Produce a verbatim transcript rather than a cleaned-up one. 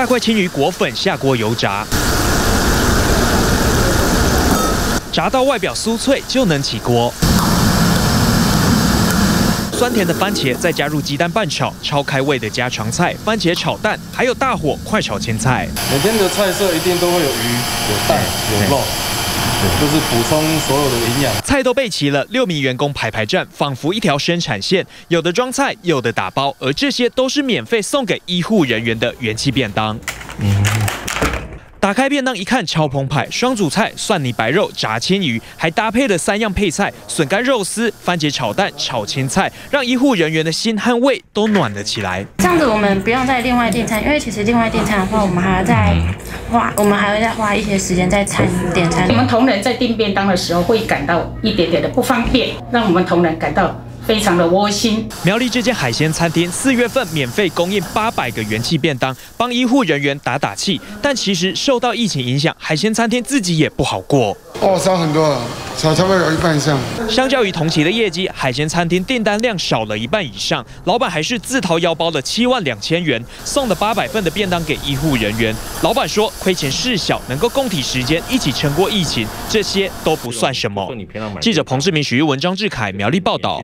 大块青鱼裹粉下锅油炸，炸到外表酥脆就能起锅。 酸甜的番茄，再加入鸡蛋拌炒，超开胃的家常菜——番茄炒蛋，还有大火快炒青菜。 每天的菜色一定都会有鱼、有蛋、有肉，就是补充所有的营养。 菜都备齐了，六名员工排排站，仿佛一条生产线，有的装菜，有的打包，而这些都是免费送给医护人员的元气便当。嗯 打开便当一看，超澎湃，双主菜、蒜泥白肉、炸青鱼，还搭配了三样配菜：笋干肉丝、番茄炒蛋、炒青菜，让医护人员的心和胃都暖了起来。 这样子我们不用再另外订餐，因为其实另外订餐的话，我们还要再花，我们还会再花一些时间在餐点餐。 我们同仁在订便当的时候会感到一点点的不方便，让我们同仁感到 非常的窝心。 苗栗这间海鲜餐厅四月份免费供应八百个元气便当，帮医护人员打打气。但其实受到疫情影响，海鲜餐厅自己也不好过。 哦，少很多了，少差不多有一半以上。 相较于同期的业绩，海鲜餐厅订单量少了一半以上。老板还是自掏腰包的七万两千元，送了八百份的便当给医护人员。老板说，亏钱事小，能够共体时间，一起撑过疫情，这些都不算什么。记者彭志明、许玉文、张志凯苗栗报道。